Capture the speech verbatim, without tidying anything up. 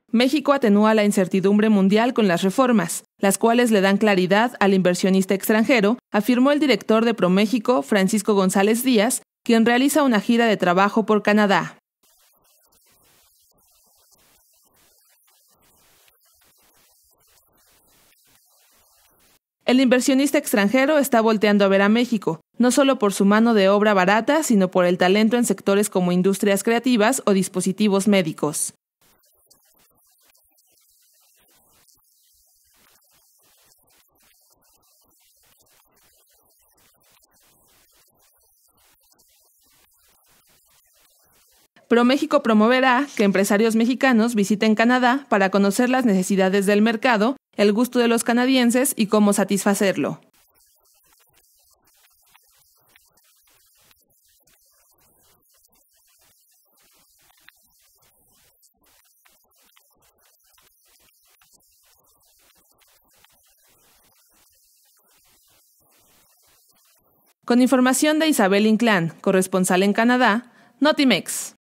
México atenúa la incertidumbre mundial con las reformas, las cuales le dan claridad al inversionista extranjero, afirmó el director de ProMéxico, Francisco González Díaz, quien realiza una gira de trabajo por Canadá. El inversionista extranjero está volteando a ver a México, no solo por su mano de obra barata, sino por el talento en sectores como industrias creativas o dispositivos médicos. ProMéxico promoverá que empresarios mexicanos visiten Canadá para conocer las necesidades del mercado, el gusto de los canadienses y cómo satisfacerlo. Con información de Isabel Inclán, corresponsal en Canadá, Notimex.